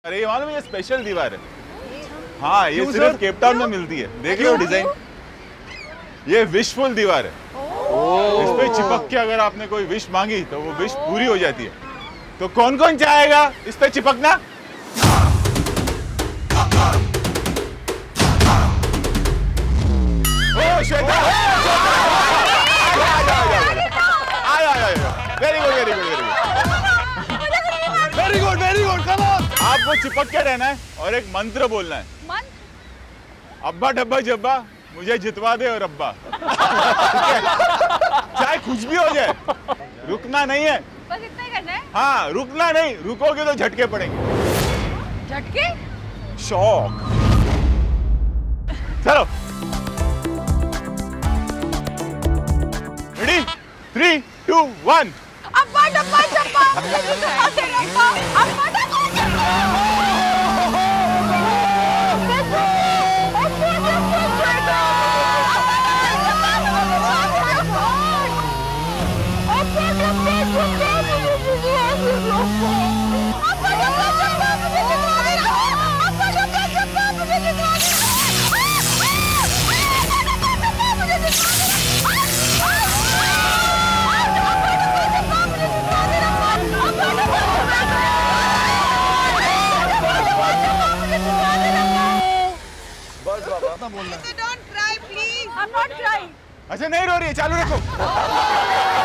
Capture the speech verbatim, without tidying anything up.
अरे ये मालूम है, ये स्पेशल दीवार है। हाँ, ये सिर्फ केप टाउन में मिलती है। देख लो डिजाइन, ये विशफुल दीवार है। इस पे चिपक के अगर आपने कोई विश मांगी तो वो विश पूरी हो जाती है। तो कौन कौन चाहेगा इस पे चिपकना? ओ Shweta, very good very good very good very good, come on. आपको चिपक के रहना है और एक मंत्र बोलना है। मंत्र? अब्बा डब्बा जब्बा मुझे जितवा दे और अब्बा। चाहे कुछ भी हो जाए, रुकना नहीं है। बस इतना ही करना है। हाँ, रुकना नहीं, रुकोगे तो झटके पड़ेंगे। झटके? शॉक। चलो, रेडी, थ्री टू वन। अब्बा डब्बा जब्बा मुझे जितवा दे अब्बा, अब्बा डब्बा जब्बा। Don't cry, please. I'm not crying. अच्छा नहीं रो रही है, चालू रखो।